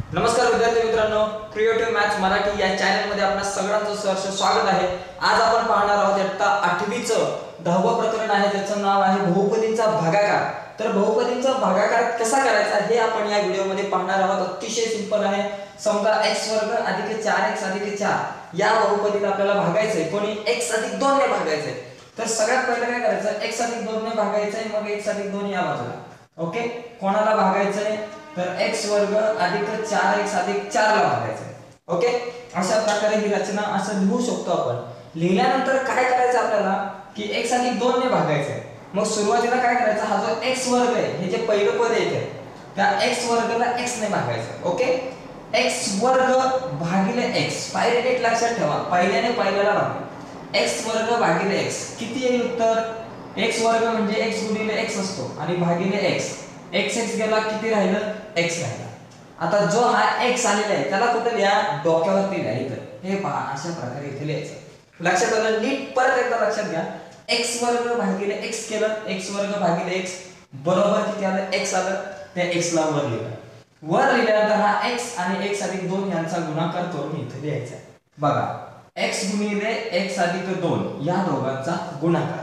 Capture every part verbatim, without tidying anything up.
नमस्कार विद्यार्थी मित्रांनो, क्रिएटिव्ह मॅथ्स मराठी या चॅनल मध्ये आपल्या सगळ्यांचं सहर्ष स्वागत आहे। आज आपण पाहणार आहोत इयत्ता आठवी चं दहावं प्रकरण आहे, ज्याचं नाव आहे बहुपदींचा भागाकार। तर बहुपदींचा भागाकार कसा करायचा हे आपण या व्हिडिओ मध्ये पाहणार आहोत। अतिशय सिंपल आहे। समजा x वर्ग अधिक चार x अधिक चार या बहुपदीला आपल्याला भागायचंय, कोणी x अधिक दोन ने भागायचंय। तर सगळ्यात पहिलं काय करायचं, x अधिक दोन ने भागायचंय, मग x अधिक दोन या बाजूला। ओके, कोणाला भागायचंय तर x वर्ग अधिक चार x अधिक चार ला भागायचंय। ओके, अशा प्रकारे ही रचना असं लिहू शकतो आपण। लिहिल्यानंतर काय करायचं आपल्याला की x अधिक दोन ने भागायचंय। मग सुरुवातीला काय करायचं, हा जो x वर्ग आहे हे जे पहिलं पद येते त्या x वर्गाला x ने भागायचं। ओके, x वर्ग भागिले x, पायरी नीट लक्षात ठेवा, पहिल्याने पहिल्याला भाग x वर्ग भागिले x किती येईल उत्तर, x वर्ग म्हणजे x गुणिले x असतो आणि भागिले x, x x गेला किती राहिलं x राहिला। आता जो हा x आलेला आहे त्याला कुठे लिहा, डोक्यावरती लिहा इथं। हे पहा अशा प्रकारे इथे लिहायचं। लक्षात आलं, नीट परत एकदा लक्षात घ्या। x वर्ग भागिले x केलं, x वर्ग भागिले x बरोबर किती आलं, x आलं, त्या x ला वर लिहिलं। वर लिहिल्यानंतर हा x आणि x अधिक दोन यांचा गुणाकार करून इथे लिहायचा। बघा, x गुणिले x अधिक दोन या दोघांचा गुणाकार,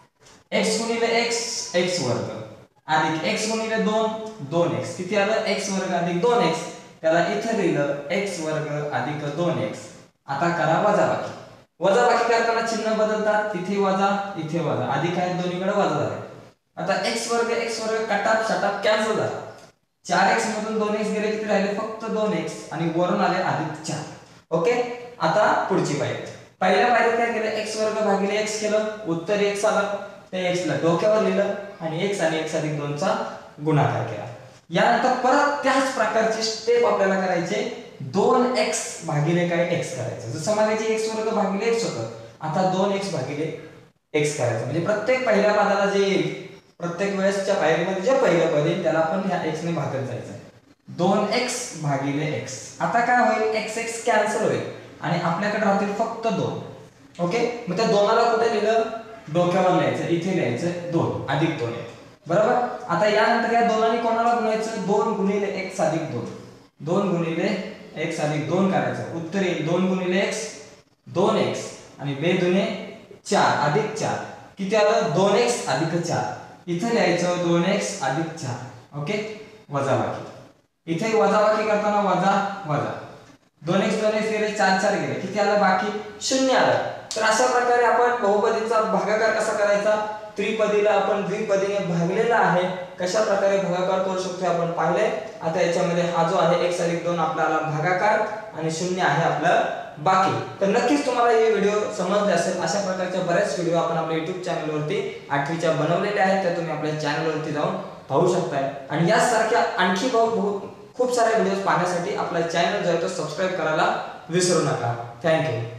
x गुणिले x x वर्ग अधिक x गुणिले दोन दोन x किती आलं, x वर्ग अधिक दोन x, त्याला इथे लिहिलं x वर्ग अधिक दोन x। आता करा वजाबाकी। वजाबाकी करताना चिन्ह बदलतात, तिथे वजा इथे वजा, अधिक आहे दोन्हीकडे वजा झाले। आता x वर्ग x वर्ग कटाप शटाप कॅन्सल झाला। चार x मधून दोन x गेले, किती राहिले फक्त दोन x आणि वरून आले अधिक चार। ओके, आता पुढची पायरी। पहिल्या पायरीत काय केलं, x वर्ग भागिले x केलं, उत्तर x आलं, त्या x ला डोक्यावर लिहिलं आणि x आणि x अधिक दोन चा गुणाकार केला। यानंतर परत त्याच प्रकारची स्टेप आपल्याला करायचे, दोन x भागिले काय x करायचं। जसं मागायची x वर्ग भागिले x होतं, आता दोन x भागिले x करायचं। म्हणजे प्रत्येक पहिल्या पदाला जे येईल, प्रत्येक वेळेसच्या पायरीमध्ये जे पहिलं पद येईल त्याला आपण ह्या x ने भागत जायचं। दोन x भागिले x, आता काय होईल, x x कॅन्सल होईल आणि आपल्याकडे राहतील फक्त दोन। ओके, मग त्या दोनाला कुठे लिहिलं, डोक्यावर लिहायचं, इथे लिहायचं दोन अधिक दोन आहे बरोबर। आता यानंतर या दोनांनी कोणाला गुणायचं, दोन गुणिले x अधिक दोन, दोन गुणिले x अधिक दोन करायचं। उत्तर येईल दोन गुणिले x दोन x आणि बे दुने चार अधिक चार किती आलं, दोन x अधिक चार, इथे लिहायचं दोन x अधिक चार। ओके, वजाबाकी, इथे वजाबाकी करताना वजा वजा, दोन x दोन x गेले, चार चार गेले, किती आलं बाकी शून्य आलं। तर अशा प्रकारे आपण बहुपदीचा भागाकार कसा करायचा, त्रिपदीला आपण द्विपदीने भागलेला आहे, कशा प्रकारे भागाकार करू शकतो आपण पाहिले। आता याच्यामध्ये हा जो आहे x अधिक दोन आपल्याला भागाकार आणि शून्य आहे आपलं बाकी। तर नक्कीच तुम्हाला हे व्हिडिओ समजले असेल। अशा प्रकारच्या बरेच व्हिडिओ आपण आपल्या YouTube चॅनल वरती आठवीच्या बनवलेले आहेत, त्या तुम्ही आपल्या चॅनल वरती जाऊन पाहू शकताय। आणि यासारख्या आणखी खूप सारे व्हिडिओज पाहण्यासाठी आपला चॅनल जो आहे तो सबस्क्राइब करायला विसरू नका। थँक्यू।